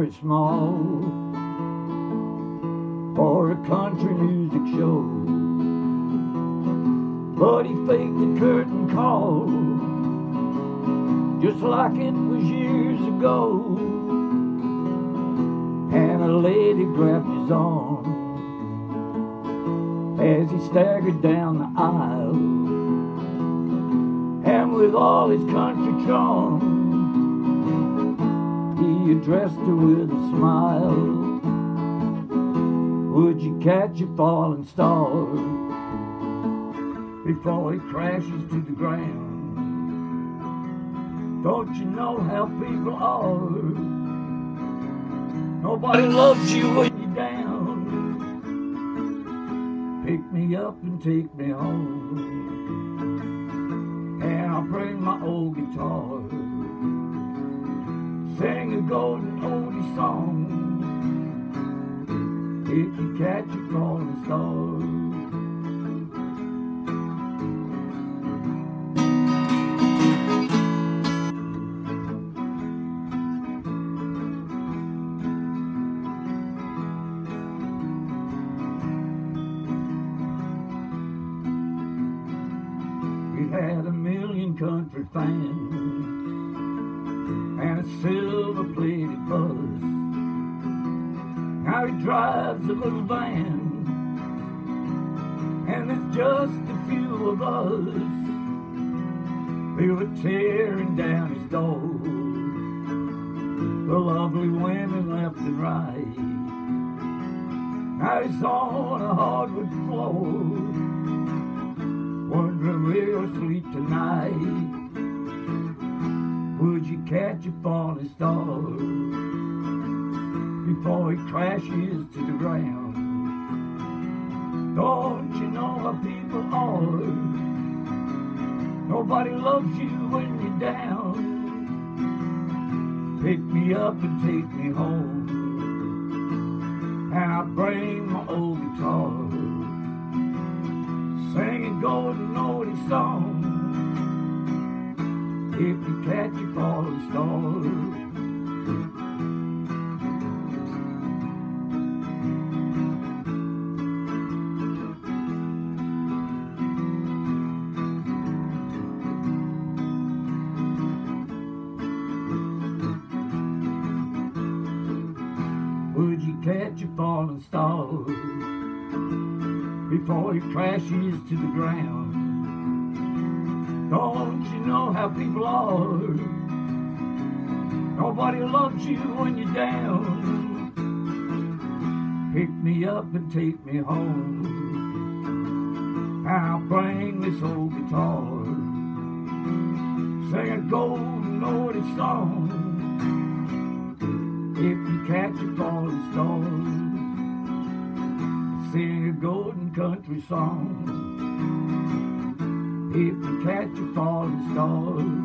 very small for a country music show, but he faked the curtain call just like it was years ago. And a lady grabbed his arm as he staggered down the aisle, and with all his country charm, he addressed her with a smile. Would you catch a falling star before he crashes to the ground? Don't you know how people are? Nobody loves you when you're down. Pick me up and take me home, and I'll bring my old guitar, sing a golden oldie song. If you catch a falling star. He had a million country fans and a silver-plated bus. Now he drives a little van, and there's just a few of us. They were tearing down his door, the lovely women left and right. Now he's on a hardwood floor, wondering where he'll sleep tonight. Would you catch a falling star before he crashes to the ground? Don't you know how people are? Nobody loves you when you're down. Pick me up and take me home, and I'll bring my old guitar, singing golden oldie song. If you catch a falling star. Would you catch a falling star before he crashes to the ground? Don't you know how people are? Nobody loves you when you're down. Pick me up and take me home, I'll bring this old guitar, sing a golden oldie song. If you catch a falling star, sing a golden country song. If you catch a falling star.